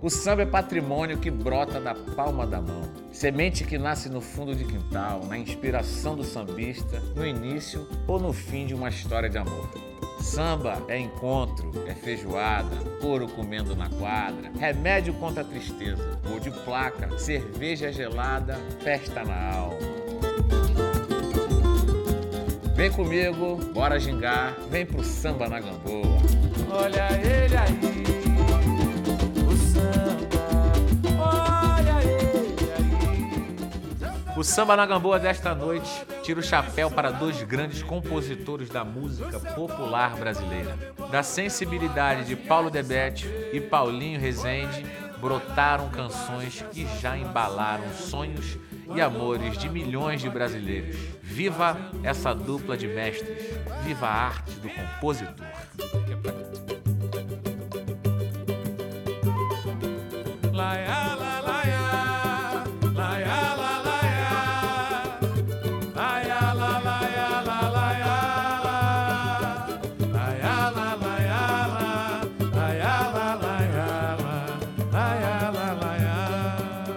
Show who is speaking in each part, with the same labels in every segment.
Speaker 1: O samba é patrimônio que brota da palma da mão. Semente que nasce no fundo de quintal, na inspiração do sambista, no início ou no fim de uma história de amor. Samba é encontro, é feijoada, couro comendo na quadra, remédio contra a tristeza, gol de placa, cerveja gelada, festa na alma. Vem comigo, bora gingar, vem pro samba na Gamboa.
Speaker 2: Olha ele aí, o samba, olha ele aí.
Speaker 1: O Samba na Gamboa desta noite tira o chapéu para dois grandes compositores da música popular brasileira. Da sensibilidade de Paulo Debete e Paulinho Rezende, brotaram canções que já embalaram sonhos e amores de milhões de brasileiros. Viva essa dupla de mestres, viva a arte do compositor.
Speaker 2: Laia, la, laia, laia, la, laia, laia, la, laia, la, laia, laia, la, laia, laia, la, laia, laia, la, laia.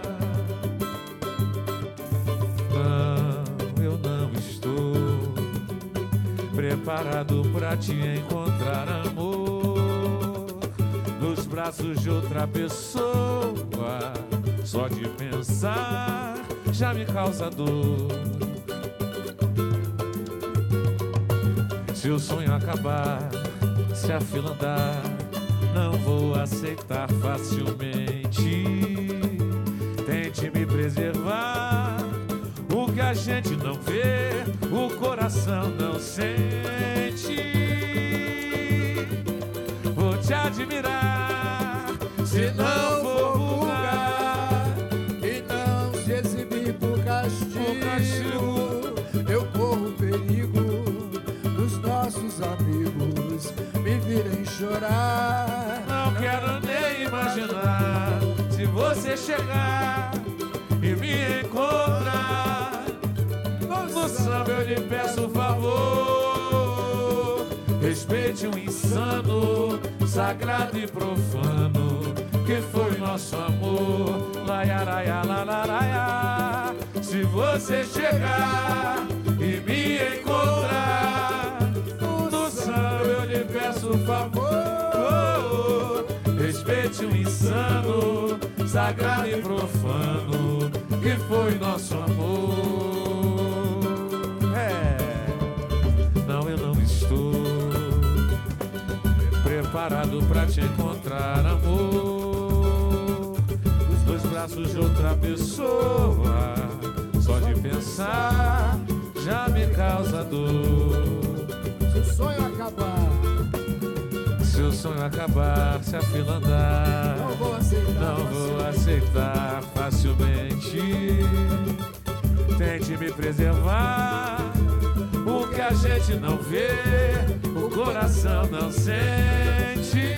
Speaker 2: Não, eu não estou preparado pra te encontrar, amor, nos braços de outra pessoa. Só de pensar já me causa dor. Se o sonho acabar, se a fila andar, não vou aceitar facilmente. Tente me preservar. O que a gente não vê, o coração não sente. Vou te admirar, se não for vulgar,
Speaker 3: e não se exibir por castigo. Eu corro perigo dos nossos amigos me virem chorar.
Speaker 2: Não quero nem imaginar se você chegar e me encontrar no samba. Eu lhe peço favor, respeite o insano, sagrado e profano que foi nosso amor. Laia, laia, la, la, laia. Se você chegar e me encontrar no samba, eu lhe peço favor, respeite o insano, sagrado e profano que foi nosso amor. Não, eu não estou preparado pra te encontrar, amor, nos dois braços de outra pessoa. Só de pensar já me causa dor.
Speaker 3: Se o sonho acabar,
Speaker 2: se o sonho acabar, se a fila andar,
Speaker 3: não vou
Speaker 2: aceitar facilmente. Tente me preservar. O que a gente não vê, o coração não sente.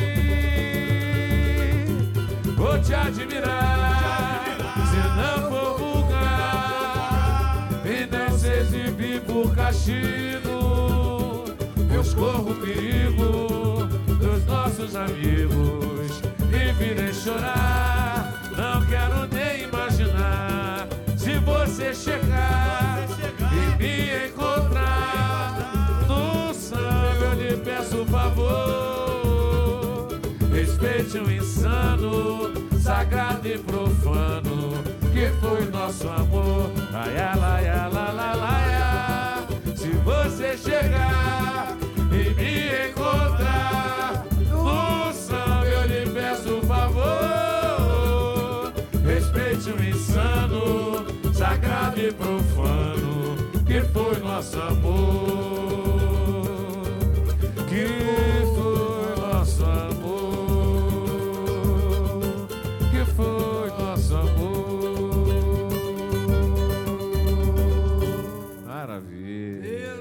Speaker 2: Vou te admirar, se não for vulgar, e não se exibir por castigo. Pois corro perigo dos nossos amigos e virem chorar. Não quero nem imaginar se você chegar e me encontrar no samba. Eu lhe peço favor, respeite o insano, sagrado e profano que foi nosso amor. Laia, laia, la, la, laia. Se você chegar e me encontrar no samba, eu lhe peço favor, respeite o insano, sagrado e profano que foi nosso amor, que foi nosso amor, que foi nosso amor. Maravilha.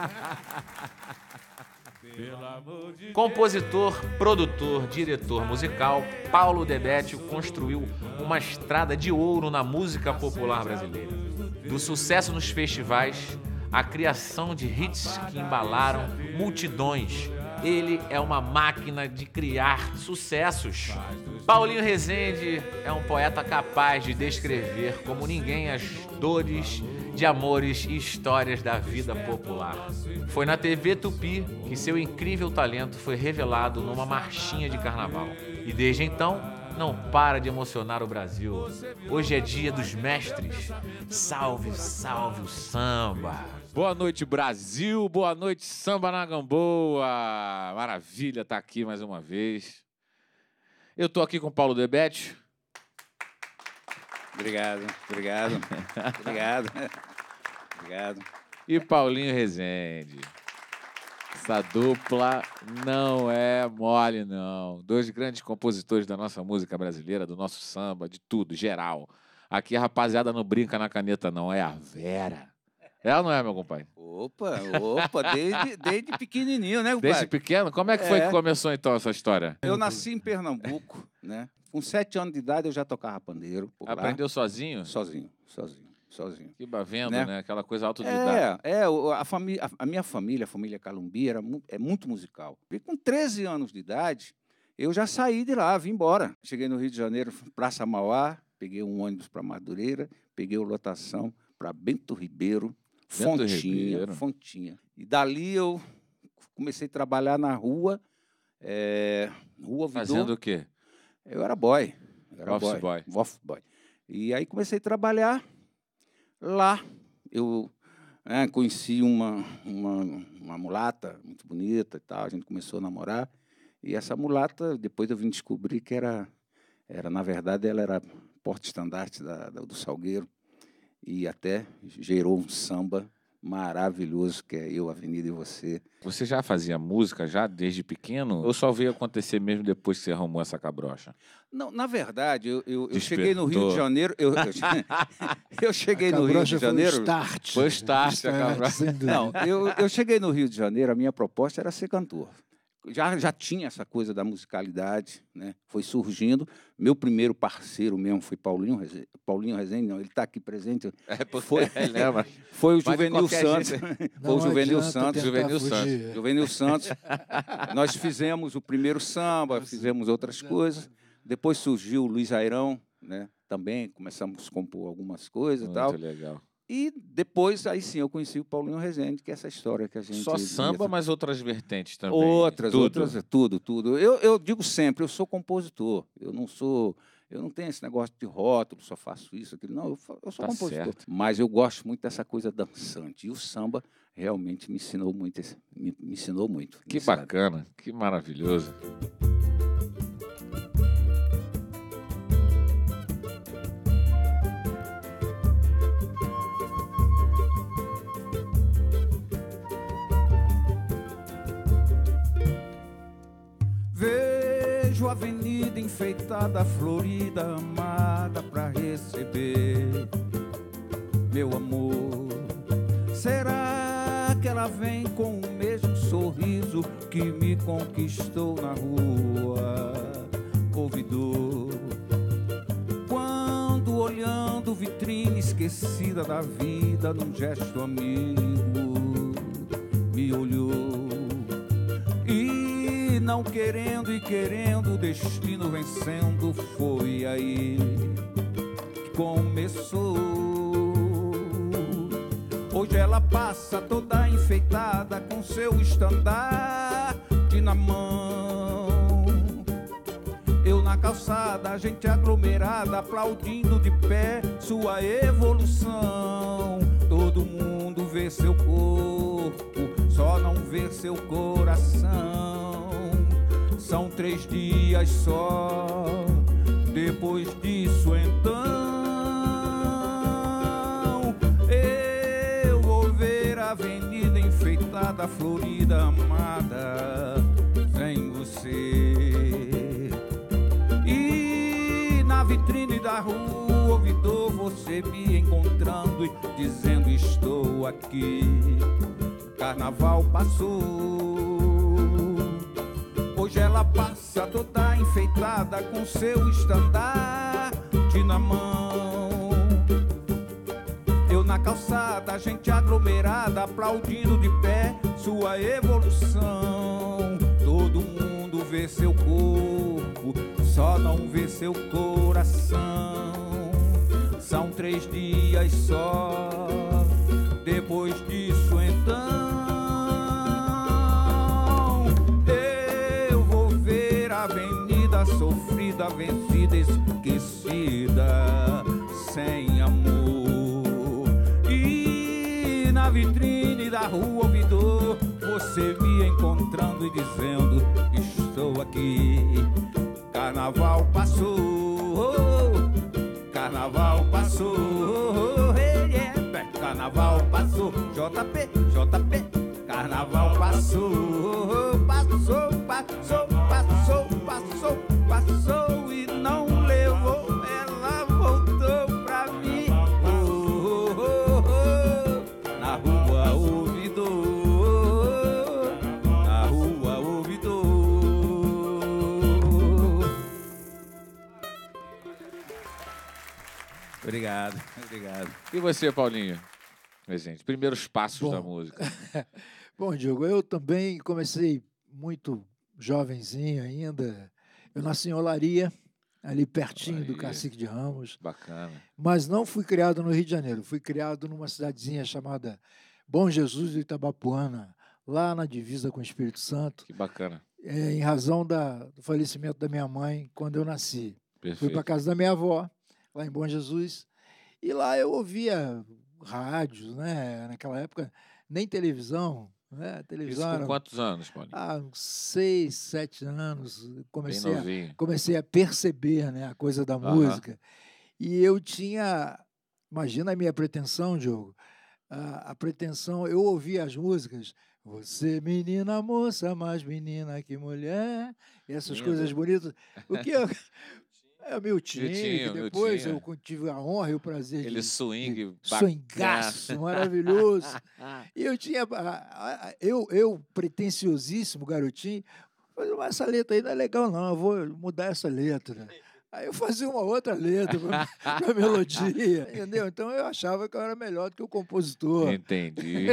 Speaker 1: Compositor, produtor, diretor musical, Paulo Debete construiu uma estrada de ouro na música popular brasileira. Do sucesso nos festivais, à criação de hits que embalaram multidões, Ele é uma máquina de criar sucessos. Paulinho Rezende é um poeta capaz de descrever como ninguém as dores de amores e histórias da vida popular. Foi na TV Tupi que seu incrível talento foi revelado numa marchinha de carnaval. E desde então, não para de emocionar o Brasil. Hoje é dia dos mestres. Salve, salve o samba!
Speaker 2: Boa noite, Brasil. Boa noite, Samba na Gamboa. Maravilha estar aqui mais uma vez. Eu tô aqui com o Paulo Debete.
Speaker 4: Obrigado.
Speaker 2: E Paulinho Rezende. Essa dupla não é mole, não. Dois grandes compositores da nossa música brasileira, do nosso samba, de tudo, geral. Aqui a rapaziada não brinca na caneta, não. É a Vera. Ela não é, meu compadre?
Speaker 4: Opa, desde pequenininho, né, compadre?
Speaker 2: Desde pequeno? Como é que foi que começou, então, essa história?
Speaker 4: Eu nasci em Pernambuco, né? Com 7 anos de idade eu já tocava pandeiro.
Speaker 2: Aprendeu sozinho?
Speaker 4: Sozinho.
Speaker 2: Que vendo, né? Aquela coisa autodidata.
Speaker 4: A minha família, a família Calumbi, é muito musical. E com 13 anos de idade, eu já saí de lá, vim embora. Cheguei no Rio de Janeiro, Praça Mauá, peguei um ônibus para Madureira, peguei lotação para Bento Ribeiro, Fontinha. E dali eu comecei a trabalhar na rua, Rua Vidor.
Speaker 2: Fazendo o quê?
Speaker 4: Eu era boy.
Speaker 2: Office boy.
Speaker 4: E aí comecei a trabalhar lá. Eu conheci uma mulata muito bonita e tal. A gente começou a namorar. E essa mulata, depois eu vim descobrir que na verdade, ela era porta-estandarte do Salgueiro. E até gerou um samba maravilhoso, que é Eu, Avenida e Você.
Speaker 2: Você já fazia música já desde pequeno? Ou só veio acontecer mesmo depois que você arrumou essa cabrocha?
Speaker 4: Não, na verdade, eu cheguei no Rio de Janeiro... Eu cheguei no Rio de Janeiro...
Speaker 2: Foi o start, a cabrocha.
Speaker 4: Não, eu cheguei no Rio de Janeiro, a minha proposta era ser cantor. Já tinha essa coisa da musicalidade, né? Foi surgindo. Meu primeiro parceiro mesmo foi Paulinho Rezende, não, ele está aqui presente. Foi o Juvenil Santos. Foi o Juvenil Santos. Nós fizemos o primeiro samba, fizemos outras coisas. Depois surgiu o Luiz Airão, né? Também começamos a compor algumas coisas e tal.
Speaker 2: Muito legal.
Speaker 4: E depois, aí sim, eu conheci o Paulinho Rezende, que é essa história que a gente...
Speaker 2: Só samba, mas outras vertentes também?
Speaker 4: Tudo. Eu digo sempre, eu sou compositor. Eu não tenho esse negócio de rótulo, só faço isso, aquilo. Não, eu sou compositor. Certo. Mas eu gosto muito dessa coisa dançante. E o samba realmente me ensinou muito.
Speaker 2: Que bacana, que maravilhoso.
Speaker 3: Vejo a avenida enfeitada, florida, amada pra receber meu amor. Será que ela vem com o mesmo sorriso que me conquistou na rua, ouvidor? Quando olhando vitrine esquecida da vida, num gesto amigo, me olhou. Não querendo e querendo, o destino vencendo, foi aí que começou. Hoje ela passa toda enfeitada com seu estandarte na mão. Eu na calçada, a gente aglomerada, aplaudindo de pé sua evolução. Todo mundo vê seu corpo, só não vê seu coração. São 3 dias só, depois disso então eu vou ver a avenida enfeitada, florida, amada, sem você. E na vitrine da rua ouvidor você me encontrando e dizendo estou aqui. Carnaval passou. Hoje ela passa toda enfeitada com seu estandarte na mão. Eu na calçada, a gente aglomerada, aplaudindo de pé sua evolução. Todo mundo vê seu corpo, só não vê seu coração. São 3 dias só, depois disso então eu vou ver a avenida sofrida, vencida, esquecida, sem amor. E na vitrine da rua Ouvidor, você me encontrando e dizendo: estou aqui. Carnaval passou, carnaval passou, carnaval passou, JP, JP, carnaval passou, passou, passou, passou, passou, passou e não levou, ela voltou pra mim. Na rua Ouvidor, na rua Ouvidor. Obrigado, obrigado.
Speaker 1: E você, Paulinho? Gente, primeiros passos da música.
Speaker 5: Bom, Diogo, eu também comecei muito jovenzinho ainda. Eu nasci em Olaria, ali pertinho do Cacique de Ramos.
Speaker 1: Bacana.
Speaker 5: Mas não fui criado no Rio de Janeiro. Fui criado numa cidadezinha chamada Bom Jesus do Itabapuana, lá na divisa com o Espírito Santo.
Speaker 1: Que bacana.
Speaker 5: Em razão do falecimento da minha mãe quando eu nasci.
Speaker 1: Perfeito.
Speaker 5: Fui para casa da minha avó, lá em Bom Jesus, e lá eu ouvia rádios, né? Naquela época, nem televisão, né? Televisão
Speaker 1: Isso com quantos anos, Paulinho?
Speaker 5: uns 6, 7 anos.
Speaker 1: Bem
Speaker 5: Comecei a perceber, né, a coisa da música. E eu tinha, imagina a minha pretensão, Diogo, a pretensão, eu ouvia as músicas, você menina moça, mais menina que mulher, essas coisas bonitas. O que eu... É o Miltinho, que depois eu tive a honra e o prazer
Speaker 1: de...
Speaker 5: swingaço maravilhoso. E eu tinha... Eu pretenciosíssimo, garotinho, falei, mas essa letra aí não é legal não, eu vou mudar essa letra. Aí eu fazia uma outra letra para melodia, entendeu? Então eu achava que eu era melhor do que o compositor.
Speaker 1: Entendi.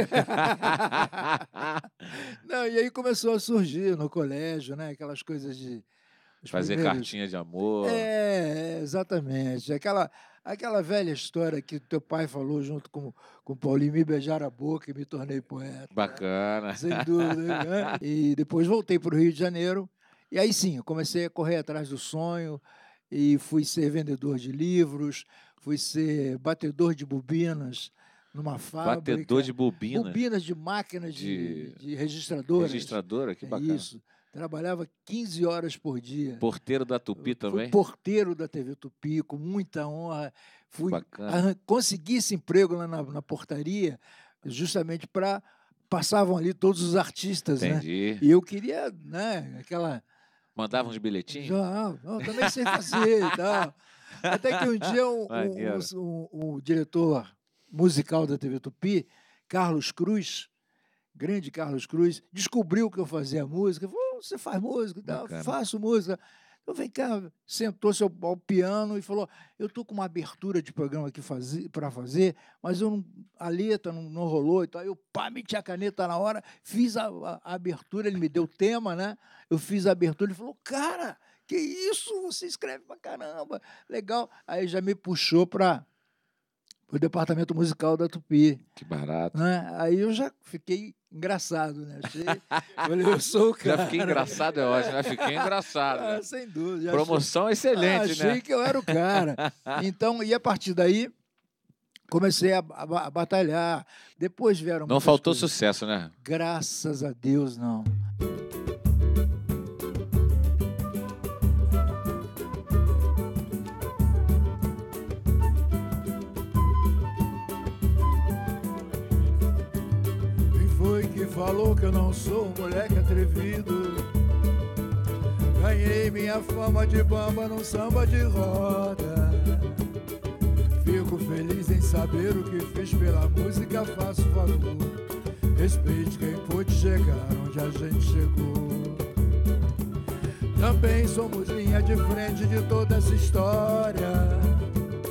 Speaker 5: Não, e aí começou a surgir no colégio, né? Aquelas coisas de...
Speaker 1: Fazer cartinha de amor.
Speaker 5: Exatamente. Aquela velha história que teu pai falou junto com o Paulinho, me beijaram a boca e me tornei poeta.
Speaker 1: Bacana.
Speaker 5: Sem dúvida. Né? E depois voltei para o Rio de Janeiro. E aí sim, eu comecei a correr atrás do sonho e fui ser vendedor de livros, fui ser batedor de bobinas numa fábrica.
Speaker 1: Batedor de bobinas?
Speaker 5: Bobinas de máquinas de registradoras.
Speaker 1: Registradora, que bacana.
Speaker 5: Isso. Trabalhava 15 horas por dia.
Speaker 1: Porteiro da Tupi também?
Speaker 5: Fui porteiro da TV Tupi, com muita honra. Consegui esse emprego lá na portaria, justamente para... Passavam ali todos os artistas,
Speaker 1: Entendi.
Speaker 5: Né? E eu queria, né, aquela...
Speaker 1: Mandavam de bilhetinho?
Speaker 5: Não, também sei fazer e tal. Até que um dia o diretor musical da TV Tupi, Carlos Cruz, grande Carlos Cruz, descobriu que eu fazia música, falou, você faz música e tal, faço música. Então vem cá, sentou-se ao piano e falou, eu estou com uma abertura de programa aqui para fazer, mas a letra não rolou e tal. Eu meti a caneta na hora, fiz a abertura, ele me deu o tema, né? Eu fiz a abertura, ele falou, cara, que isso? Você escreve pra caramba, legal. Aí já me puxou para o departamento musical da Tupi.
Speaker 1: Que barato.
Speaker 5: Né? Aí eu já fiquei engraçado, né? Falei, eu sou o cara.
Speaker 1: Já fiquei engraçado, é ótimo, já fiquei engraçado. Né?
Speaker 5: Sem dúvida.
Speaker 1: Promoção excelente,
Speaker 5: achei, né? Achei que eu era o cara. Então, e a partir daí, comecei a batalhar. Depois vieram...
Speaker 1: Não faltou sucesso, né?
Speaker 5: Graças a Deus, não. Falou que eu não sou um moleque atrevido. Ganhei minha fama de bamba num samba de roda. Fico feliz em saber o que fiz pela música, faço favor. Respeite quem pôde chegar onde a gente chegou. Também somos linha de frente de toda essa história.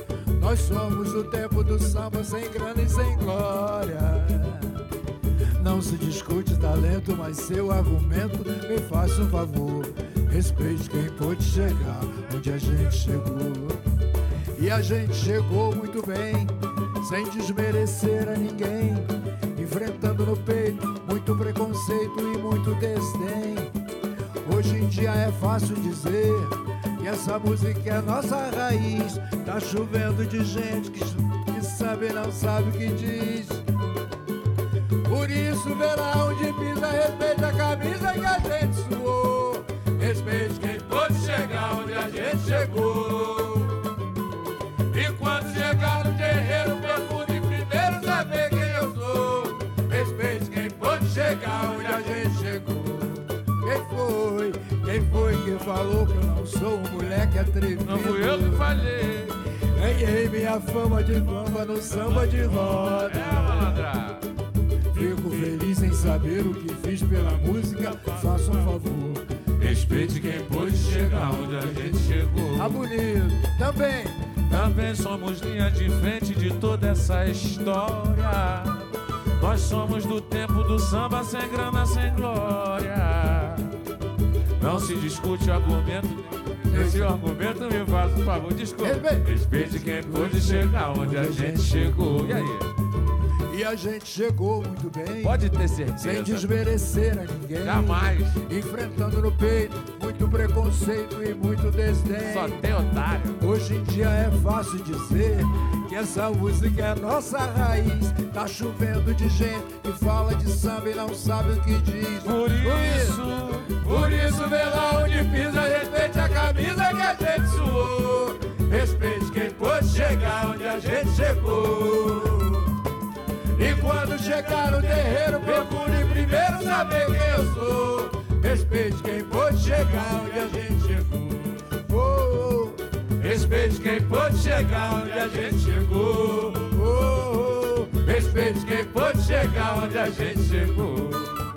Speaker 5: Nós somos do tempo do samba, sem grana e sem glória. Não se discute talento, mas seu argumento. Me faça um favor, respeite quem pôde chegar onde a gente chegou. E a gente chegou muito bem, sem desmerecer a ninguém, enfrentando no peito muito preconceito e muito desdém. Hoje em dia é fácil dizer que essa música é nossa raiz. Tá chovendo de gente que sabe e não sabe o que diz. Por isso, verá onde pisa, respeite a camisa que a gente suou. Respeite quem pôde chegar onde a gente chegou. E quando chegar no terreiro, procure primeiro saber quem eu sou. Respeite quem pôde chegar onde a gente chegou. Quem foi que falou que eu não sou um moleque atrevido?
Speaker 2: Não fui eu que falei.
Speaker 5: Ganhei minha fama de bamba no samba de roda.
Speaker 2: É, malandra.
Speaker 5: Fico feliz em saber o que fiz pela música. Faça um favor,
Speaker 2: Respeite quem pôde chegar onde a gente chegou.
Speaker 5: tá bonito.
Speaker 2: Também somos linha de frente de toda essa história. Nós somos do tempo do samba, sem grana, sem glória. Não se discute o argumento. Esse argumento me faz um favor, desculpa. Respeite quem pôde chegar onde a gente chegou. E aí?
Speaker 5: E a gente chegou muito bem,
Speaker 2: Pode ter certeza.
Speaker 5: sem desmerecer a ninguém.
Speaker 2: Jamais.
Speaker 5: Enfrentando no peito muito preconceito e muito desdém.
Speaker 2: Só tem otário.
Speaker 5: Hoje em dia é fácil dizer que essa música é nossa raiz. Tá chovendo de gente que fala de samba e não sabe o que diz.
Speaker 2: Por isso, vê lá onde pisa, respeite a camisa que a gente suou. Respeite quem pôde chegar onde a gente chegou.
Speaker 5: E quando chegar no terreiro, procure primeiro saber quem eu sou. Respeite quem pôde chegar onde a gente chegou.
Speaker 2: Respeite quem pôde chegar onde a gente chegou. Respeite quem pôde chegar onde a gente chegou.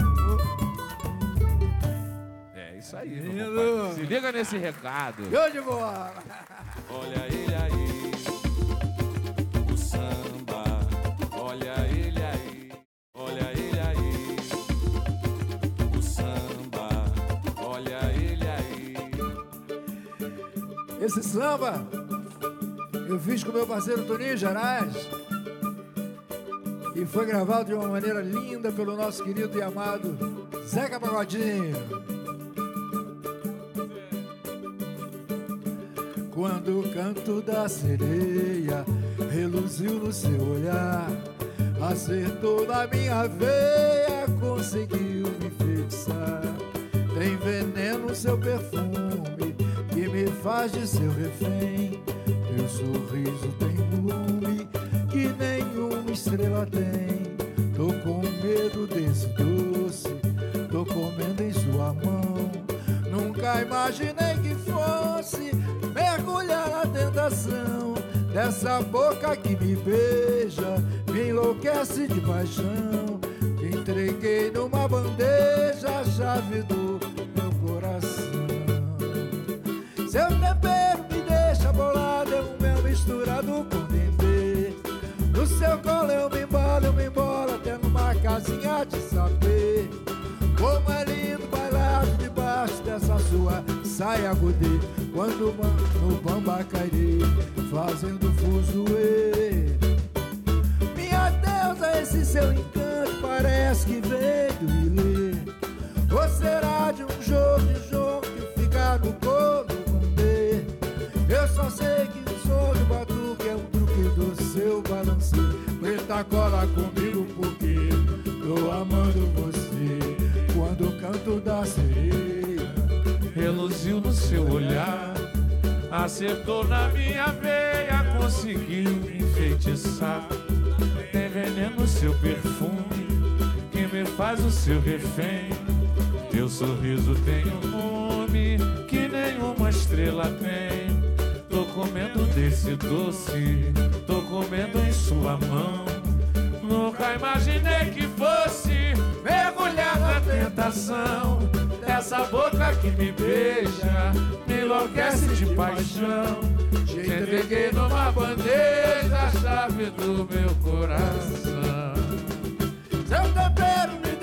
Speaker 2: É isso aí, meu compadre. Se liga nesse recado.
Speaker 5: Show de bola!
Speaker 2: Olha ele aí, o samba. Olha ele aí, olha ele aí, o samba. Olha ele aí.
Speaker 5: Esse samba eu fiz com meu parceiro Toninho Gerais e foi gravado de uma maneira linda pelo nosso querido e amado Zeca Pagodinho. Quando o canto da sereia reluziu no seu olhar, acertou na minha veia, conseguiu me enfeitiçar. Tem veneno no seu perfume que me faz de seu refém. Teu sorriso tem lume que nenhuma estrela tem. Tô com medo desse doce, tô comendo em sua mão. Nunca imaginei que fosse mergulhar na tentação dessa boca que me beija, me enlouquece de paixão. Te entreguei numa bandeja a chave do meu coração. Seu tempero me deixa bolado, é um mel misturado com dendê. No seu colo eu me embolo até numa casinha de saber. Como é lindo bailar debaixo dessa sua saia godê. Quando no bamba cairei, fazendo fuzuê. Minha deusa, esse seu encanto parece que veio do Ilê. Ou será de um jogo que fica no corpo condê? Eu só sei que o som do batuque é um truque do seu balanceio. Preta, cola comigo porque tô amando você. Quando o canto da sereia
Speaker 2: Reluziu no seu olhar, acertou na minha veia, conseguiu me enfeitiçar. Tem veneno no seu perfume que me faz o seu refém. Teu sorriso tem um nome que nenhuma estrela tem. Tô comendo desse doce, tô comendo em sua mão. Nunca imaginei que fosse mergulhar na tentação dessa boca que me beija, me enlouquece de paixão. Te entreguei numa bandeja a chave do meu coração.
Speaker 5: seu tempero me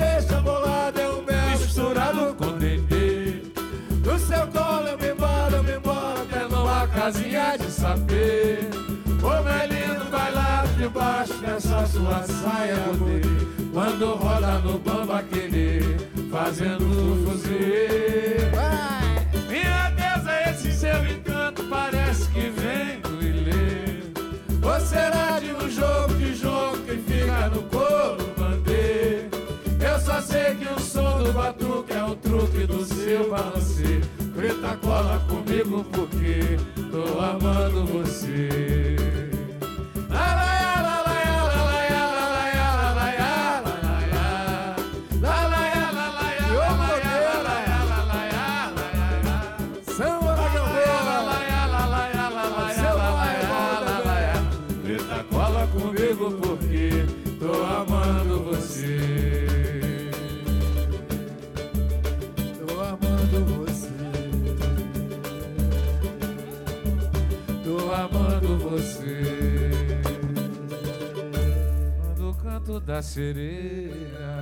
Speaker 2: vozinha de saber. Como é lindo bailar debaixo dessa sua saia godê. Quando roda no bamba querer, fazendo fuzileiro. Minha deusa, esse seu encanto parece que vem do ilê. Ou será de um jogo que fica no couro bandeira? Eu só sei que o som do batuque é o truque do seu balanceio. Preta, cola comigo porque tô amando você. Preta, cola comigo porque tô amando você. Tô amando você. Tô amando você. No canto da sereia.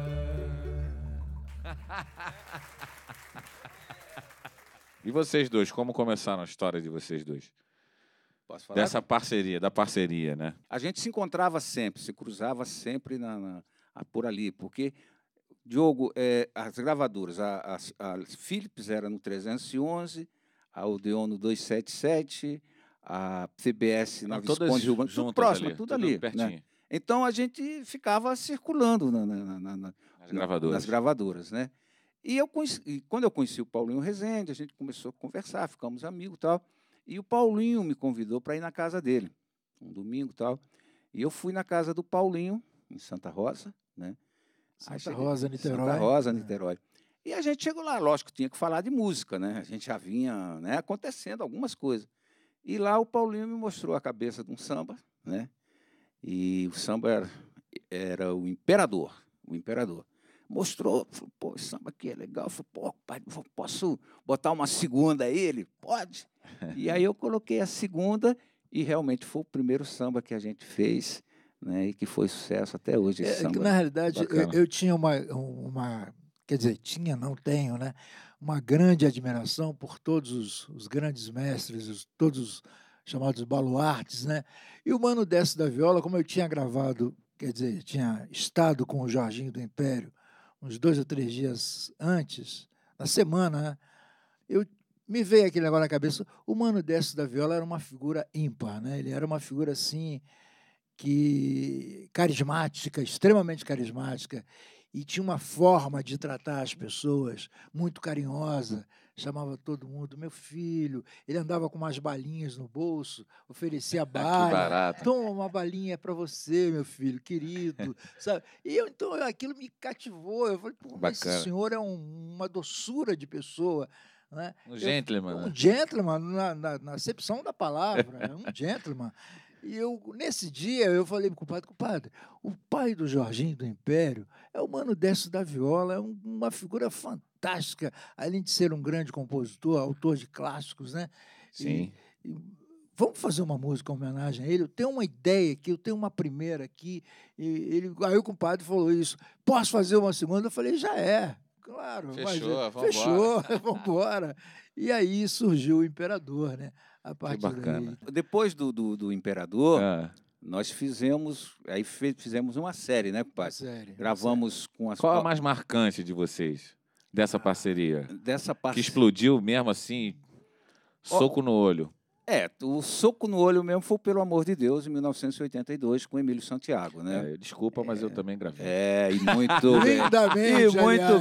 Speaker 1: E vocês dois, como começaram a história de vocês dois?
Speaker 4: Posso falar?
Speaker 1: Dessa parceria, da parceria, né?
Speaker 4: A gente se encontrava sempre, se cruzava sempre por ali, porque, Diogo, as gravadoras, a Philips era no 311, a Odeon no 277, a CBS na Visconde Rio Branco, tudo próximo, ali, tudo ali. Né? Então, a gente ficava circulando nas gravadoras, né? E quando eu conheci o Paulinho Rezende, a gente começou a conversar, ficamos amigos e tal. E o Paulinho me convidou para ir na casa dele, um domingo e tal. E eu fui na casa do Paulinho, em Santa Rosa, né?
Speaker 5: Santa Rosa, Niterói.
Speaker 4: Santa Rosa, Niterói. E a gente chegou lá, lógico, tinha que falar de música, né? A gente já vinha, né, acontecendo algumas coisas. E lá o Paulinho me mostrou a cabeça de um samba, né? E o samba era o Imperador, o Imperador. Mostrou, falou, pô, esse samba aqui é legal. Eu falei, pô, pai, posso botar uma segunda aí? Ele, pode. E aí eu coloquei a segunda e realmente foi o primeiro samba que a gente fez, né, e que foi sucesso até hoje. Esse samba
Speaker 5: na realidade, eu tinha quer dizer, não tenho, né, uma grande admiração por todos os grandes mestres, todos os chamados baluartes, né? E o Mano Décio da Viola, como eu tinha gravado, quer dizer, tinha estado com o Jorginho do Império uns 2 ou 3 dias antes, na semana, né? Me veio aquele negócio na cabeça. O Mano Décio da Viola era uma figura ímpar, né? Ele era uma figura assim carismática, extremamente carismática, e tinha uma forma de tratar as pessoas muito carinhosa. Chamava todo mundo, meu filho. Ele andava com umas balinhas no bolso, oferecia bala.
Speaker 1: Que barato.
Speaker 5: Toma uma balinha para você, meu filho, querido. Sabe? E então aquilo me cativou. Eu falei, pô, esse senhor é uma doçura de pessoa. Né?
Speaker 1: Um gentleman.
Speaker 5: Um gentleman, na acepção da palavra, um gentleman. E nesse dia, eu falei para o compadre, o pai do Jorginho do Império é o Mano Décio da Viola, é uma figura fantástica, além de ser um grande compositor, autor de clássicos, né?
Speaker 1: Sim.
Speaker 5: E vamos fazer uma música em homenagem a ele? Eu tenho uma ideia aqui, eu tenho uma primeira aqui. Aí o compadre falou isso, posso fazer uma segunda? Eu falei, já é. Claro, fechou, vamos embora. E aí surgiu o Imperador, né? A partir daí.
Speaker 4: Depois do Imperador, nós fizemos uma série, né, compadre? Gravamos com as...
Speaker 1: Qual a mais marcante de vocês, dessa parceria?
Speaker 4: Que
Speaker 1: explodiu mesmo assim, soco no olho.
Speaker 4: O soco no olho mesmo foi Pelo Amor de Deus, em 1982, com Emílio Santiago, né?
Speaker 1: Desculpa, mas eu também gravei.
Speaker 4: E muito bem.
Speaker 5: Lindamente,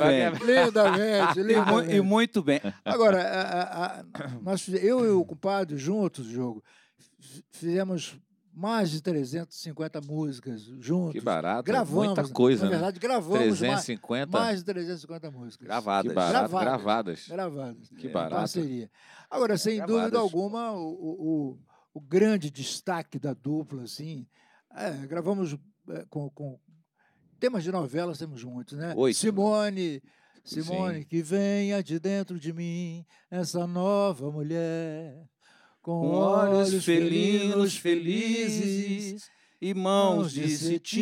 Speaker 4: Lindamente. E muito bem.
Speaker 5: Agora, eu e o compadre juntos, Diogo, fizemos mais de 350 músicas juntos.
Speaker 1: Que barato.
Speaker 5: Gravamos.
Speaker 1: Muita coisa,
Speaker 5: na verdade, gravamos
Speaker 1: 350?
Speaker 5: mais de 350 músicas.
Speaker 4: Gravadas.
Speaker 1: Que barato. Gravadas.
Speaker 5: Que
Speaker 1: barato.
Speaker 5: Parceria. Agora, sem dúvida alguma, o grande destaque da dupla, assim, gravamos com temas de novelas, temos muitos, né?
Speaker 4: 8.
Speaker 5: Simone,
Speaker 1: Sim.
Speaker 5: Que venha de dentro de mim essa nova mulher, com
Speaker 4: olhos felinos, felizes e mãos de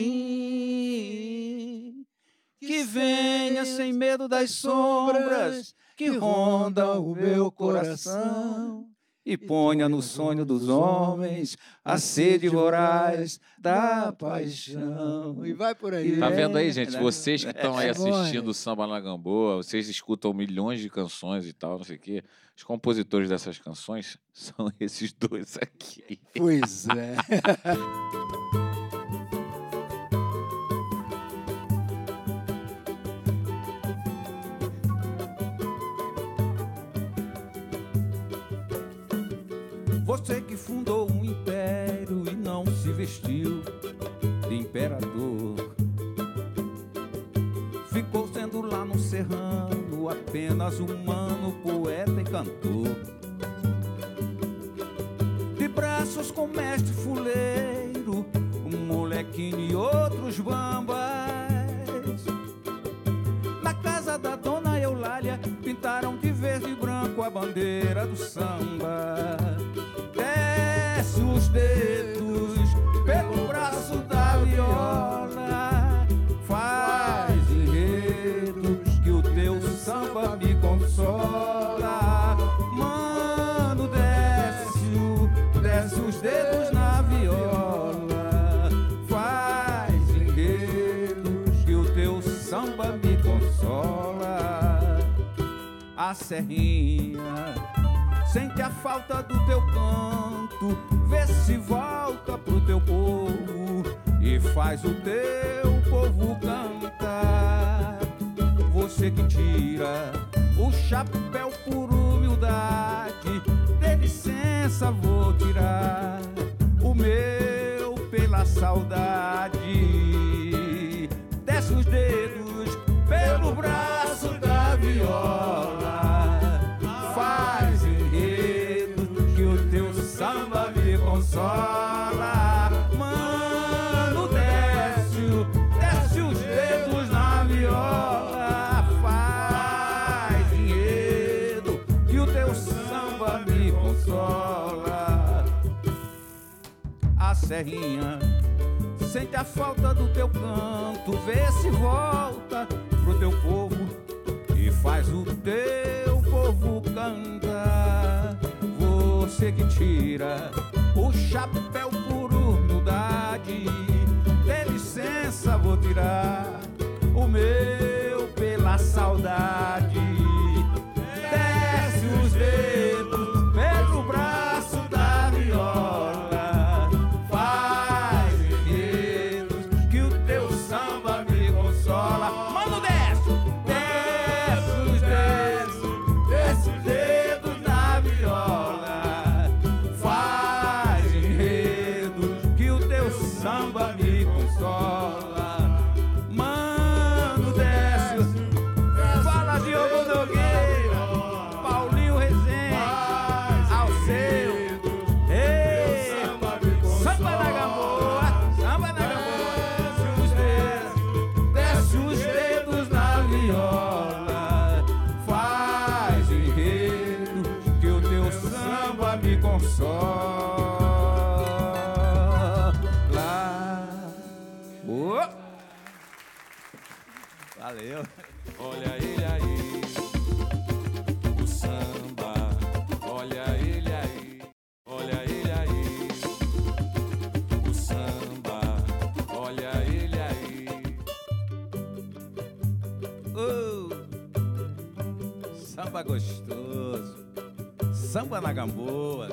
Speaker 4: cetim, que venha sem medo das sombras que rondam o meu coração e ponha no sonho dos homens a sede voraz da paixão.
Speaker 5: E vai por aí.
Speaker 1: Tá vendo aí, gente? Vocês que estão aí assistindo o Samba na Gamboa, vocês escutam milhões de canções e tal, não sei o quê. Os compositores dessas canções são esses dois aqui.
Speaker 5: Pois é.
Speaker 3: Você que fundou um império e não se vestiu de imperador, ficou sendo lá no serrano apenas humano, poeta e cantor. De braços com mestre fuleiro, um molequinho e outros bambas. Na casa da dona Eulália pintaram de verde e branco a bandeira do samba. Desce os dedos pelo braço da viola, faz enredos que o teu samba me consola. Mano, desce os dedos na viola, faz enredos que o teu samba me consola. A serrinha sente a falta do teu canto, vê se volta pro teu povo e faz o teu povo cantar. Você que tira o chapéu por humildade, dê licença, vou tirar o meu pela saudade. Desce os dedos pelo braço da viola, faz que o teu samba me consola. Mano, desce os dedos na viola, faz enredo que o teu samba me consola. A serrinha sente a falta do teu canto, vê se volta pro teu povo e faz o teu povo cantar. Você que tira o chapéu por humildade, dê licença, vou tirar o meu pela saudade. Desce os dedos pelo braço da viola, faz enredos que o teu samba me consola. Mano, desce os dedos na viola, faz enredos que o teu samba me consola. Mano, desce, fala Diogo Nogueira, Paulinho Rezende, Alceu, ei, samba na Gamboa, desce os dedos na viola, faz enredo que o teu samba me consola. Oh. Valeu.
Speaker 2: Olha ele aí, o samba. Olha ele aí, olha ele aí, o samba. Olha ele aí.
Speaker 3: Samba gostoso, samba na Gamboa.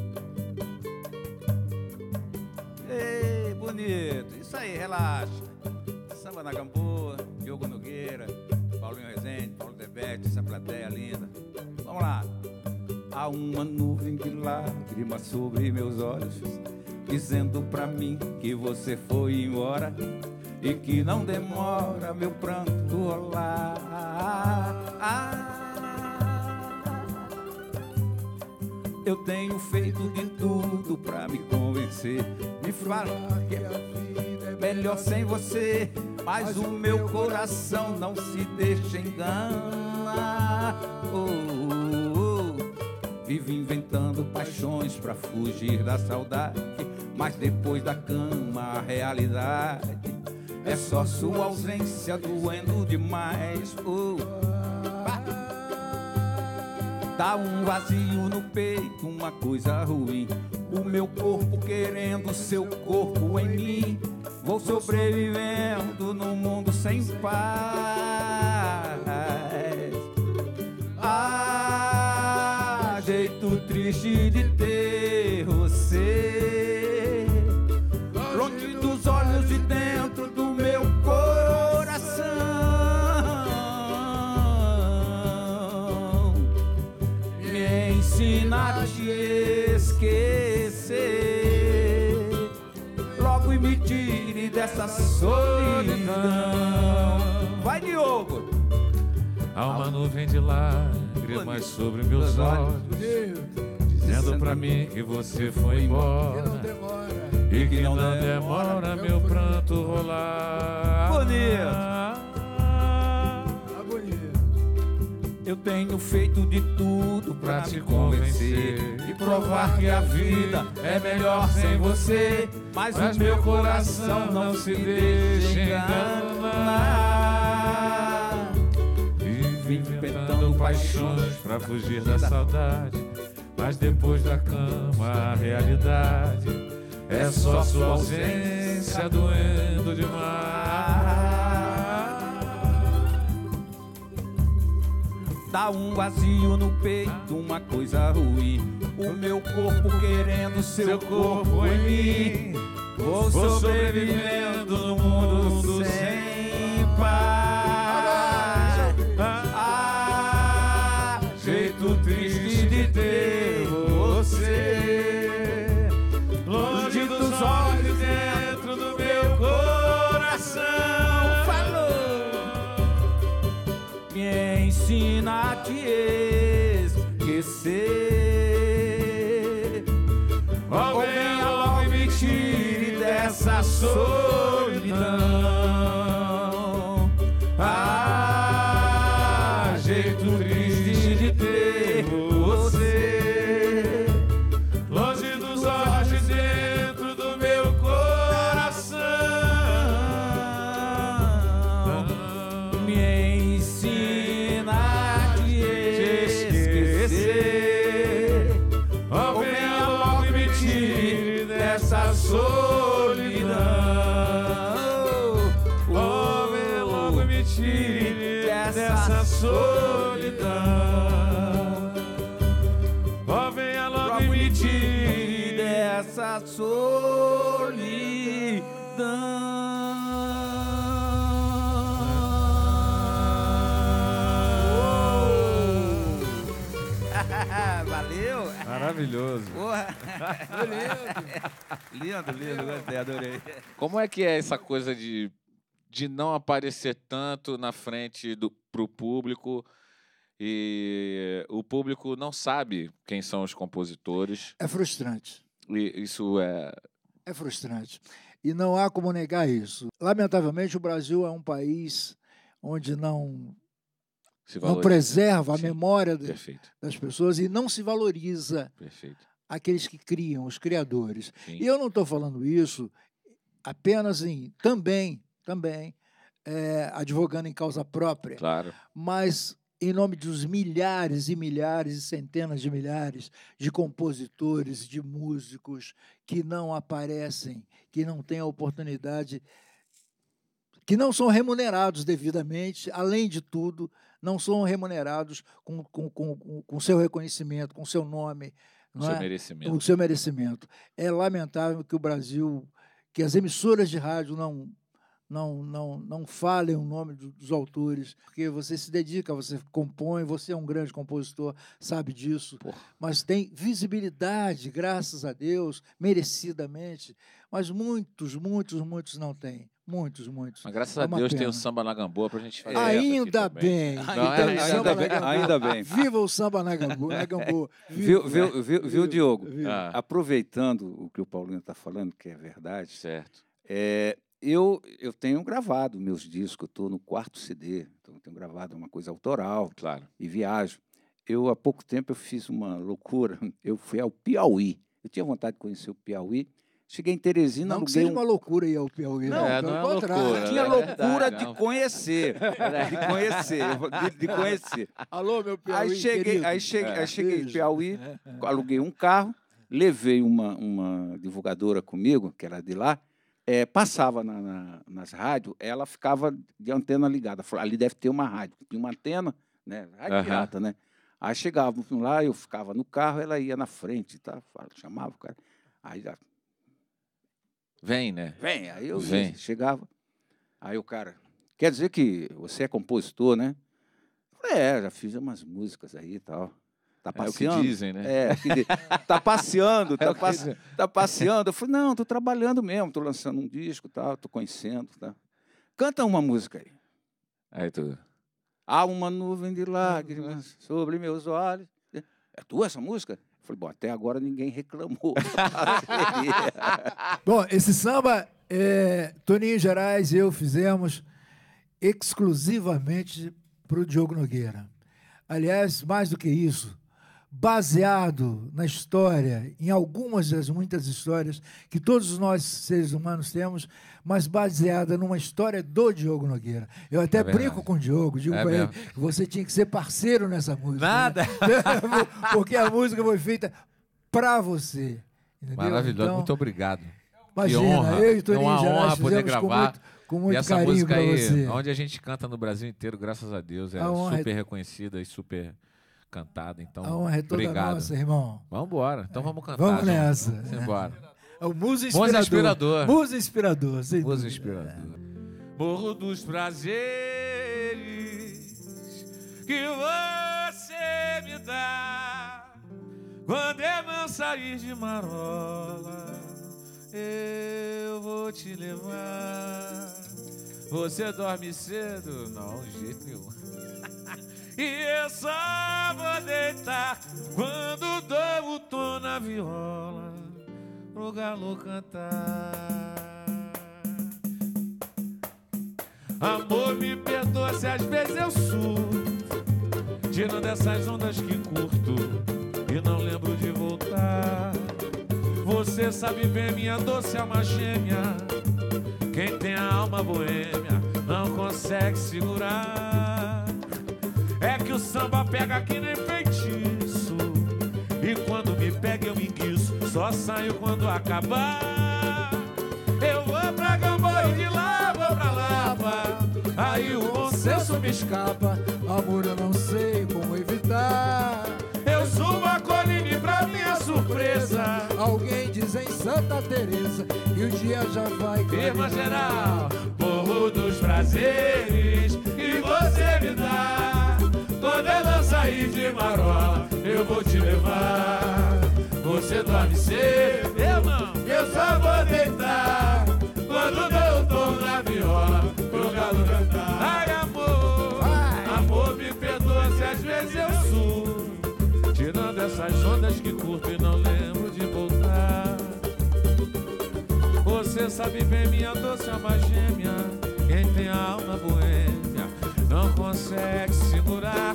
Speaker 3: Ei, bonito, isso aí, relaxa. Samba na Gamboa, Diogo Nogueira, Paulinho Rezende, Paulo Debete, essa plateia linda. Vamos lá. Há uma nuvem de lágrimas sobre meus olhos, dizendo pra mim que você foi embora e que não demora meu pranto rolar. Eu tenho feito de tudo pra me convencer, me falar que a vida é melhor sem você, mas o meu coração não se deixa enganar. Vive inventando paixões pra fugir da saudade, mas depois da cama a realidade é só sua ausência doendo demais. Dá um vazio no peito, uma coisa ruim. O meu corpo querendo seu corpo em mim. Vou sobrevivendo no mundo sem paz. Ah, jeito triste de ter você longe dos olhos e dentro do meu coração. Me ensina a te esquecer logo e me tire dessa solidão. Vai, Diogo!
Speaker 2: Há uma nuvem de lágrimas sobre meus olhos, dizendo pra mim que você foi embora e que não demora meu pranto rolar.
Speaker 3: Bonito! Eu tenho feito de tudo pra te convencer e provar que a vida é melhor sem você, mas o meu coração não se deixa enganar.
Speaker 2: Vive inventando paixões pra fugir da saudade, mas depois da cama a realidade é só sua ausência doendo demais.
Speaker 3: Dá um vazio no peito, uma coisa ruim. O meu corpo querendo seu corpo em mim. Vou sobrevivendo no mundo sem paz. Ah, jeito triste de ter você longe dos olhos, dentro do meu coração. Falou! Me ensina a te esquecer. Oh, venha logo e me tire dessa solidão. Ah, jeito triste de ter você longe dos olhos, dentro do meu coração. Me ensina a te esquecer. Oh, venha logo e me tire dessa solidão. Oh, venha logo e me tire dessa solidão. Oh, venha logo e me tire dessa solidão. Valeu!
Speaker 2: Maravilhoso.
Speaker 3: Porra! Lindo, lindo, gostei, adorei.
Speaker 1: Como é que é essa coisa de não aparecer tanto na frente pro público e o público não sabe quem são os compositores?
Speaker 5: É frustrante.
Speaker 1: E isso é...
Speaker 5: É frustrante. E não há como negar isso. Lamentavelmente, o Brasil é um país onde não preserva a memória das pessoas e não se valoriza aqueles que criam, os criadores. Sim. E eu não estou falando isso apenas também advogando em causa própria,
Speaker 1: claro,
Speaker 5: mas em nome dos milhares e milhares e centenas de milhares de compositores, de músicos que não aparecem, que não têm a oportunidade, que não são remunerados devidamente, além de tudo, não são remunerados com seu reconhecimento, com seu nome,
Speaker 1: com seu merecimento.
Speaker 5: Com seu merecimento. É lamentável que o Brasil, que as emissoras de rádio não falem o nome dos autores, porque você se dedica, você compõe, você é um grande compositor, sabe disso, mas tem visibilidade, graças a Deus, merecidamente, mas muitos não têm. Muitos.
Speaker 1: Mas graças a Deus tem o Samba na Gamboa pra gente fazer.
Speaker 5: Ainda bem.
Speaker 4: Ainda bem.
Speaker 5: Viva o Samba na Gamboa.
Speaker 4: Viu, Diogo? Aproveitando o que o Paulinho está falando, que é verdade.
Speaker 1: Certo.
Speaker 4: Eu tenho gravado meus discos, eu estou no 4º CD, então eu tenho gravado uma coisa autoral,
Speaker 1: claro,
Speaker 4: e viajo. Há pouco tempo eu fiz uma loucura, eu fui ao Piauí. Eu tinha vontade de conhecer o Piauí, Cheguei em Teresina,
Speaker 5: Não que
Speaker 4: aluguei
Speaker 5: seja uma loucura aí ao Piauí.
Speaker 1: Não,
Speaker 5: pelo
Speaker 1: não é
Speaker 5: contrário.
Speaker 1: loucura.
Speaker 4: Tinha
Speaker 1: É
Speaker 4: loucura
Speaker 1: verdade,
Speaker 4: de
Speaker 1: não.
Speaker 4: conhecer. De conhecer.
Speaker 5: Alô, meu Piauí,
Speaker 4: Aí cheguei em
Speaker 5: Beijo.
Speaker 4: Piauí, aluguei um carro, levei uma divulgadora comigo, que era de lá, passava nas rádios, ela ficava de antena ligada. Falei, ali deve ter uma rádio. Tinha uma antena, né? Rádio pirata, né? Aí chegávamos lá, eu ficava no carro, ela ia na frente, tá? Chamava o cara. Aí já...
Speaker 1: Vem, né?
Speaker 4: Vem, aí eu
Speaker 1: Vem.
Speaker 4: chegava. Aí o cara, quer dizer que você é compositor, né? Eu falei, já fiz umas músicas aí e tal. Tá
Speaker 1: É o
Speaker 4: passeando?
Speaker 1: que dizem, né?
Speaker 4: Tá passeando,
Speaker 1: É o que dizem.
Speaker 4: tá passeando. Eu falei, não, tô trabalhando mesmo, tô lançando um disco e tal, tô conhecendo, tá? Canta uma música aí.
Speaker 1: Aí tu...
Speaker 4: Há uma nuvem de lágrimas sobre meus olhos. É tua essa música? Eu falei, bom, até agora ninguém reclamou.
Speaker 5: Bom, esse samba, Toninho Gerais e eu fizemos exclusivamente para o Diogo Nogueira. Aliás, mais do que isso, baseado na história, em algumas das muitas histórias que todos nós, seres humanos, temos, mas baseada numa história do Diogo Nogueira. Eu até brinco com o Diogo, digo para ele que você tinha que ser parceiro nessa música.
Speaker 1: Nada!
Speaker 5: Né? Porque a música foi feita para você. Entendeu?
Speaker 1: Maravilhoso,
Speaker 5: Então,
Speaker 1: muito obrigado.
Speaker 5: Imagina,
Speaker 1: que honra.
Speaker 5: eu e Toninho
Speaker 1: É uma
Speaker 5: Gerais
Speaker 1: honra poder
Speaker 5: fizemos
Speaker 1: gravar.
Speaker 5: com muito
Speaker 1: E essa
Speaker 5: carinho
Speaker 1: música
Speaker 5: para
Speaker 1: aí,
Speaker 5: você.
Speaker 1: onde a gente canta no Brasil inteiro, graças a Deus, é
Speaker 5: A honra
Speaker 1: super reconhecida e super cantada. Então,
Speaker 5: A honra é toda
Speaker 1: obrigado.
Speaker 5: nossa, irmão.
Speaker 1: Vamos embora. Então vamos cantar.
Speaker 5: Vamos nessa.
Speaker 1: Vamos embora.
Speaker 5: É o Musa Inspirador.
Speaker 1: Inspirador.
Speaker 5: Musa Inspirador. sem
Speaker 1: Música
Speaker 5: dúvida.
Speaker 1: inspiradora.
Speaker 2: Morro dos prazeres que você me dá quando é meu sair de marola. Eu vou te levar. Você dorme cedo? Não, de jeito nenhum. E eu só vou deitar quando dou o tom na viola pro galo cantar. Amor, me perdoa se às vezes eu surto, tirando essas ondas que curto e não lembro de voltar. Você sabe bem, minha doce alma gêmea, quem tem a alma boêmia não consegue segurar. É que o samba pega que nem feitiço, e quando me pega eu me enguiço, só saio quando acabar. Eu vou pra Gamboa e de lá vou pra Lapa, aí o bom senso me escapa.
Speaker 5: Amor, eu não sei como evitar.
Speaker 2: Eu subo a colina e pra minha surpresa,
Speaker 5: Alguém diz em Santa Teresa e o dia já vai.
Speaker 2: firma geral, morro dos prazeres que você me dá. Quando eu não sair de marola, eu vou te levar. Você dorme cedo, eu só vou deitar quando dou o tom na viola pro galo cantar. Ai, amor, amor, me perdoa se às vezes eu surto, tirando essas ondas que curto e não lembro de voltar. Você sabe bem, minha doce alma gêmea, quem tem a alma boêmia não consegue segurar.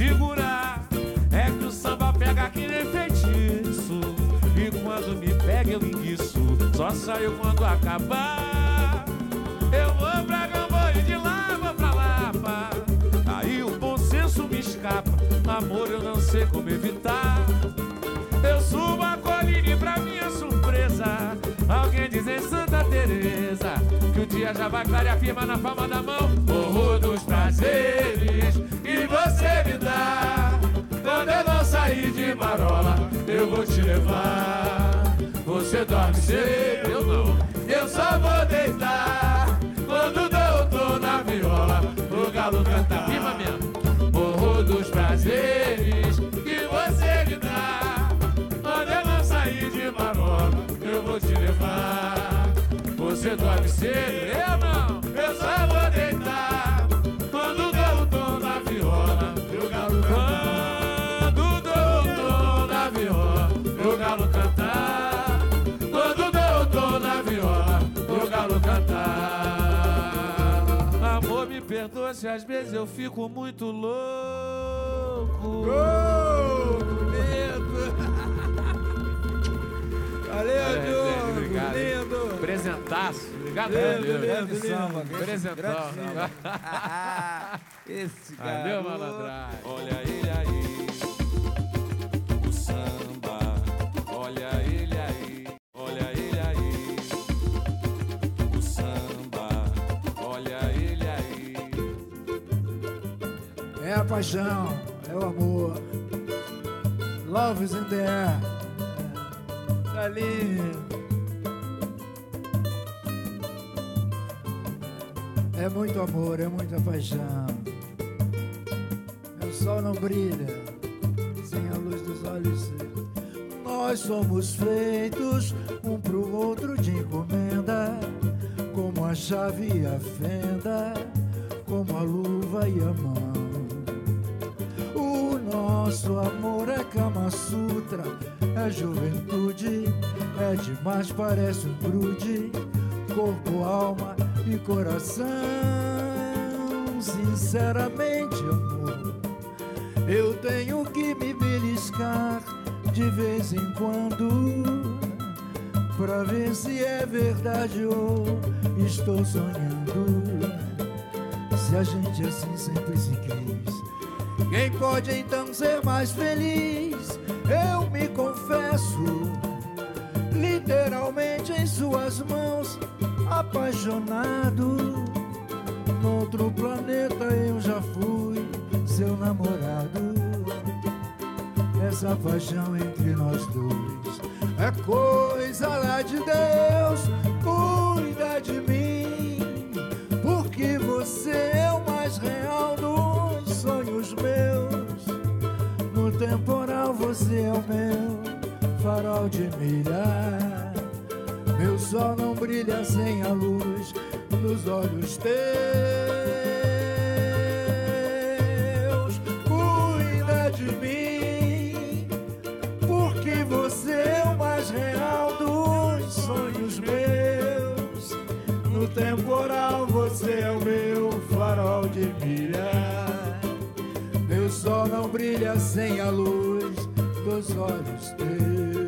Speaker 2: É que o samba pega que nem feitiço, e quando me pega eu enguiço, só saio quando acabar. Eu vou pra Gamboa e de lá vou pra Lapa, aí o bom senso me escapa. Amor, eu não sei como evitar. Eu subo a colina e pra minha surpresa, alguém diz em Santa Teresa que o dia já vai clarear, firma na palma da mão. Morro dos prazeres que você me dá. Quando eu não sair de marola, eu vou te levar. Você dorme cedo, eu não. Eu só vou deitar quando dou o tom na viola pro galo cantar. Firma mesmo. Morro dos prazeres que você me dá. Quando eu não sair de marola, eu vou te levar. Você dorme cedo, eu não. Eu só vou deitar quando dou o tom na viola pro galo cantar. Quando dou o tom na viola pro galo cantar. Quando dou o tom na viola pro galo cantar. Amor, me perdoa se às vezes eu fico muito louco.
Speaker 5: Valeu, Diogo!
Speaker 1: Obrigado.
Speaker 3: Lindo.
Speaker 1: Presentaço. Obrigado,
Speaker 3: Lindo,
Speaker 1: valeu.
Speaker 3: lindo samba.
Speaker 1: Presentão.
Speaker 3: Esse
Speaker 1: Valeu,
Speaker 3: garoto.
Speaker 1: malandragem.
Speaker 2: Olha ele aí, o samba. Olha ele aí, olha ele aí, o samba. Olha ele aí.
Speaker 5: É a paixão, é o amor. Love is in the air. Tá lindo. É muito amor, é muita paixão. O sol não brilha sem a luz dos olhos seus. Nós somos feitos um pro outro de encomenda, como a chave e a fenda, como a luva e a mão. O nosso amor é Kama Sutra, é juventude, é demais, parece um grude, corpo, alma e coração. Sinceramente, amor, eu tenho que me beliscar de vez em quando, pra ver se é verdade ou estou sonhando. Se a gente assim sempre se quis, quem pode então ser mais feliz? Eu me confesso, literalmente em suas mãos, apaixonado. Noutro planeta eu já fui seu namorado. Essa paixão entre nós dois é coisa lá de Deus. Cuida de mim, porque você é o mais real dos sonhos meus. No temporal você é o meu farol de milhar. Meu sol não brilha sem a luz dos olhos teus. Cuida de mim, porque você é o mais real dos sonhos meus. No temporal você é o meu farol de milhar. Meu sol não brilha sem a luz dos olhos teus.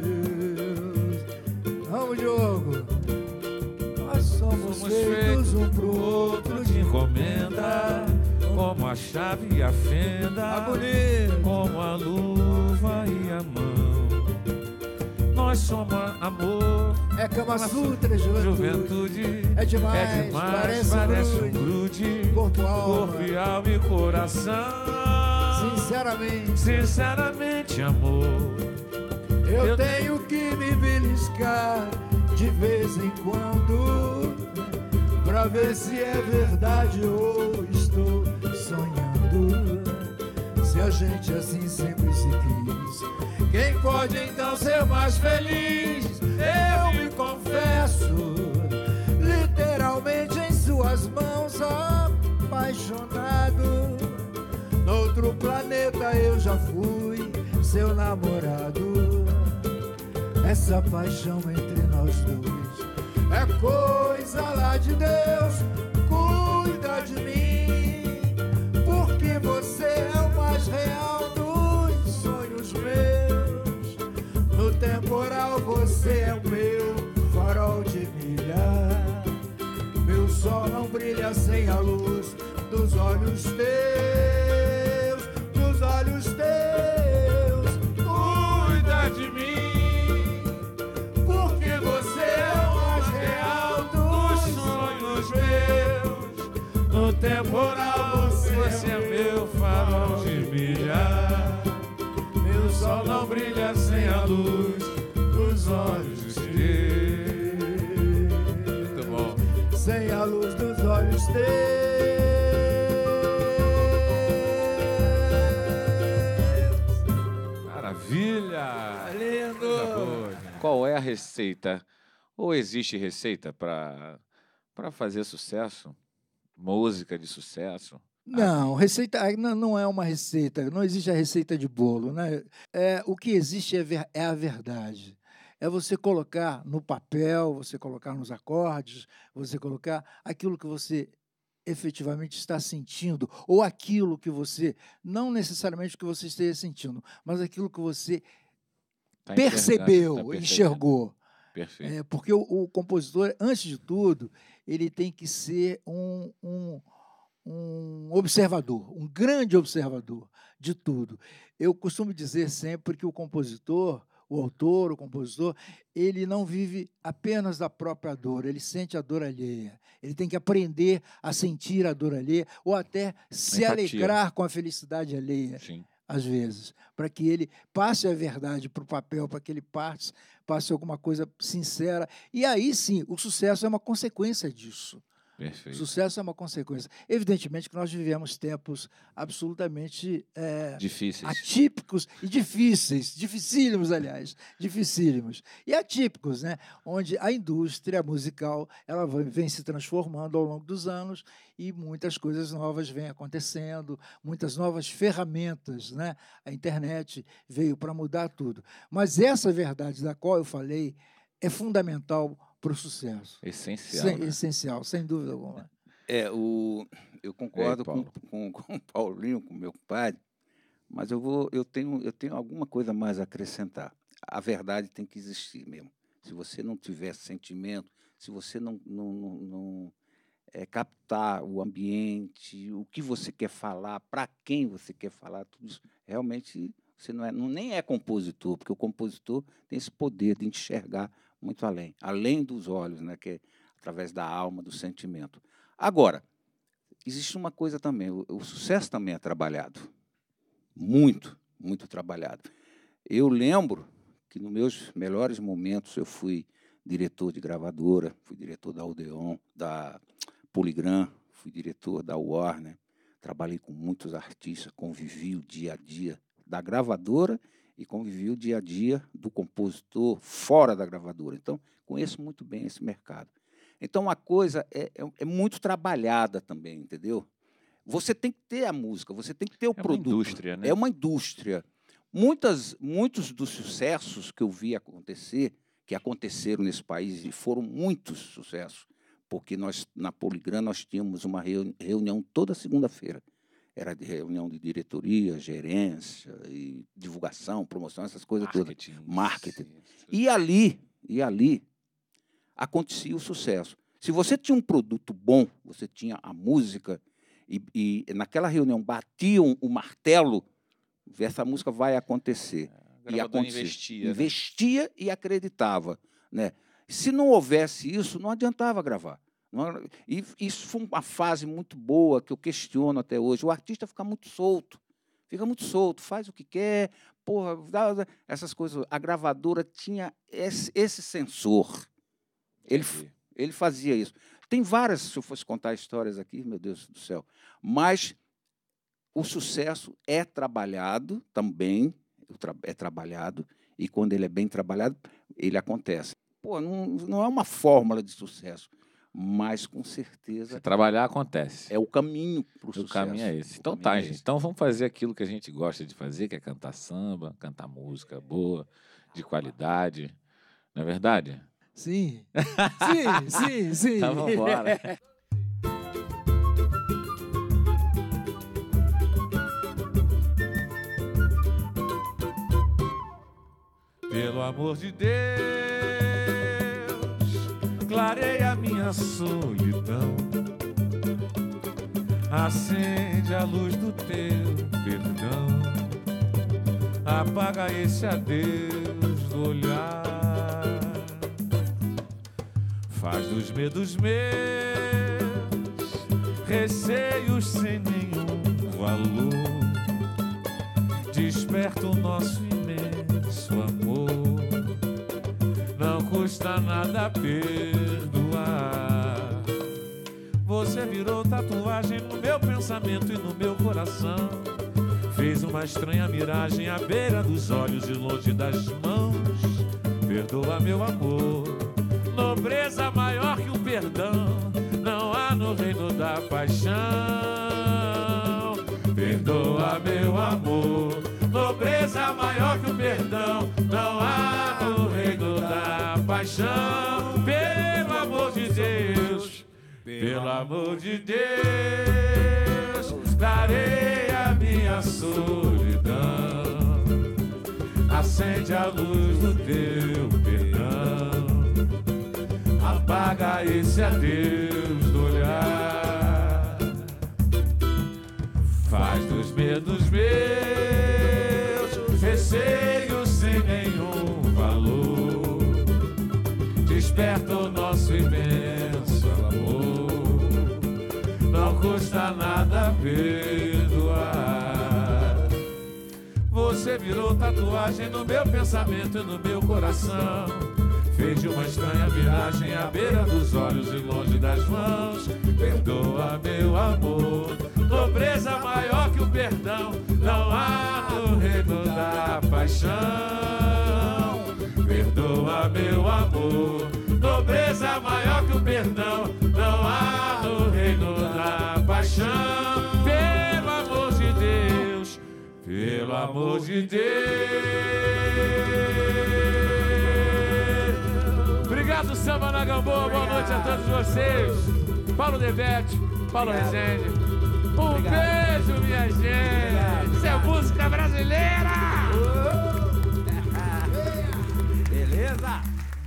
Speaker 5: Vamos, Diogo. Nós somos feitos um pro outro de encomenda,
Speaker 2: Como a chave e a fenda,
Speaker 3: bonito.
Speaker 2: como a luva e a mão. Nós somos amor,
Speaker 5: é Kama Sutra, juventude.
Speaker 2: juventude.
Speaker 5: É demais,
Speaker 2: Parece um grude,
Speaker 5: corpo, alma.
Speaker 2: corpo e alma e coração.
Speaker 5: Sinceramente,
Speaker 2: Sinceramente, amor,
Speaker 5: eu tenho que me beliscar de vez em quando, pra ver se é verdade ou estou sonhando. Se a gente assim sempre se quis, quem pode então ser mais feliz? Eu me confesso, literalmente em suas mãos, apaixonado. Noutro planeta eu já fui seu namorado. Essa paixão entre nós dois é coisa lá de Deus. Cuida de mim, porque você é o mais real dos sonhos meus. No temporal você é o meu farol de milhar. Meu sol não brilha sem a luz dos olhos teus, dos olhos teus. Cuida de mim, porque você é o mais real dos sonhos meus.
Speaker 2: no temporal você é meu farol de milhar. Meu sol não brilha sem a luz dos olhos teus.
Speaker 1: Muito bom.
Speaker 5: Sem a luz dos olhos teus.
Speaker 1: Maravilha!
Speaker 3: Lindo.
Speaker 1: Coisa boa, gente.
Speaker 4: Qual é a receita? Ou existe receita para fazer sucesso? Música de sucesso?
Speaker 5: Não, receita não é uma receita, não existe a receita de bolo, né? O que existe é a verdade. É você colocar no papel, você colocar nos acordes, você colocar aquilo que você efetivamente está sentindo, ou aquilo que você, não necessariamente o que você esteja sentindo, mas aquilo que você
Speaker 4: Tá
Speaker 5: percebeu,
Speaker 4: enxergando, tá
Speaker 5: enxergou.
Speaker 1: Perfeito.
Speaker 5: Porque o compositor, antes de tudo, ele tem que ser um observador, um grande observador de tudo. Eu costumo dizer sempre que o compositor, o autor, o compositor, ele não vive apenas da própria dor, ele sente a dor alheia. Ele tem que aprender a sentir a dor alheia ou até se alegrar com a felicidade alheia.
Speaker 1: Sim.
Speaker 5: Às vezes, para que ele passe a verdade para o papel, para que ele passe alguma coisa sincera. E aí, sim, o sucesso é uma consequência disso.
Speaker 1: Perfeito.
Speaker 5: O sucesso é uma consequência. Evidentemente que nós vivemos tempos absolutamente
Speaker 1: difíceis,
Speaker 5: atípicos e difíceis, dificílimos, aliás, dificílimos. E atípicos, né? Onde a indústria musical ela vem se transformando ao longo dos anos e muitas coisas novas vêm acontecendo, muitas novas ferramentas, né? A internet veio para mudar tudo. Mas essa verdade da qual eu falei é fundamental para o sucesso.
Speaker 1: Essencial. Né?
Speaker 5: Essencial, sem dúvida alguma.
Speaker 4: Eu concordo com o Paulinho, com o meu compadre, mas eu tenho alguma coisa mais a acrescentar. A verdade tem que existir mesmo. Se você não tiver sentimento, se você não captar o ambiente, o que você quer falar, para quem você quer falar, tudo isso, realmente você nem é compositor, porque o compositor tem esse poder de enxergar muito além dos olhos, né, que é através da alma, do sentimento. Agora, existe uma coisa também, o sucesso também é trabalhado, muito, muito trabalhado. Eu lembro que nos meus melhores momentos eu fui diretor de gravadora, fui diretor da Odeon, da Polygram, fui diretor da Warner, trabalhei com muitos artistas, convivi o dia a dia da gravadora e convivi o dia a dia do compositor fora da gravadora. Então, conheço muito bem esse mercado. Então, a coisa é muito trabalhada também, entendeu? Você tem que ter a música, você tem que ter o produto. É uma indústria, né? É uma indústria. Muitos dos sucessos que eu vi acontecer, que aconteceram nesse país, e foram muitos sucessos, porque nós, na Polygram, nós tínhamos uma reunião toda segunda-feira. Era de reunião de diretoria, gerência, e divulgação, promoção, essas coisas todas. Marketing. E ali acontecia o sucesso. Se você tinha um produto bom, você tinha a música, e naquela reunião batiam o martelo, essa música vai acontecer. E acontecia. Investia e acreditava. Né? Se não houvesse isso, não adiantava gravar. E isso foi uma fase muito boa, que eu questiono até hoje. O artista fica muito solto, faz o que quer, porra, essas coisas. A gravadora tinha esse sensor. Ele fazia isso. Tem várias, se eu fosse contar histórias aqui, meu Deus do céu. Mas o sucesso é trabalhado também, e quando ele é bem trabalhado, ele acontece. Pô, não é uma fórmula de sucesso, mas com certeza...
Speaker 1: Se trabalhar, acontece.
Speaker 4: É o caminho para o sucesso.
Speaker 1: O caminho é esse. Então tá, gente. Então vamos fazer aquilo que a gente gosta de fazer, que é cantar samba, cantar música boa, de qualidade. Não é verdade?
Speaker 5: Sim. Sim.
Speaker 1: Então vamos embora.
Speaker 2: Pelo amor de Deus, clareia a minha solidão, acende a luz do teu perdão, apaga esse adeus do olhar, faz dos medos meus receios sem nenhum valor, desperta o nosso imenso amor, não custa nada perdoar. Você virou tatuagem no meu pensamento e no meu coração, fez uma estranha miragem à beira dos olhos e longe das mãos. Perdoa, meu amor, nobreza maior que o perdão não há no reino da paixão. Perdoa, meu amor, nobreza maior que o perdão não há no reino da paixão. Pelo amor de Deus, pelo amor de Deus, clareia a minha solidão, acende a luz do teu perdão, esse adeus do olhar. Faz dos medos meus receios sem nenhum valor. Desperta o nosso imenso amor. Não custa nada perdoar. Você virou tatuagem no meu pensamento e no meu coração. Fez de uma estranha viragem à beira dos olhos e longe das mãos. Perdoa, meu amor, nobreza maior que o perdão não há no reino da paixão. Perdoa, meu amor, nobreza maior que o perdão não há no reino da paixão. Pelo amor de Deus, pelo amor de Deus. Obrigado, Samba na Gamboa. Boa noite a todos vocês. Paulo Debete, Paulo Rezende. Um beijo, minha gente. Isso é música brasileira.
Speaker 3: Beleza?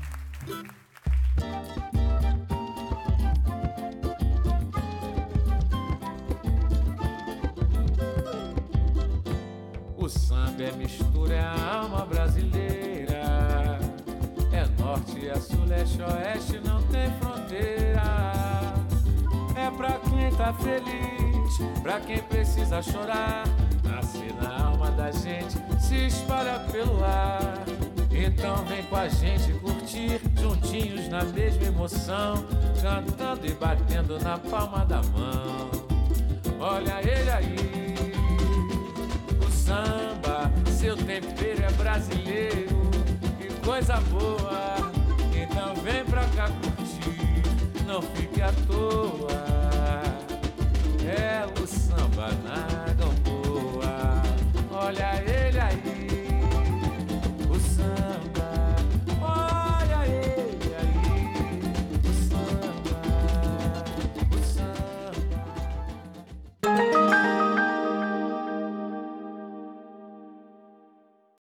Speaker 1: O samba é mistura, é a alma brasileira. É norte, é sul, leste, oeste, não tem fronteira. É pra quem tá feliz, pra quem precisa chorar. Nasce na alma da gente, se espalha pelo ar. Então vem com a gente curtir, juntinhos na mesma emoção, cantando e batendo na palma da mão. Olha ele aí, o samba, seu tempero é brasileiro. Que coisa boa, então vem pra cá curtir, não fique à toa.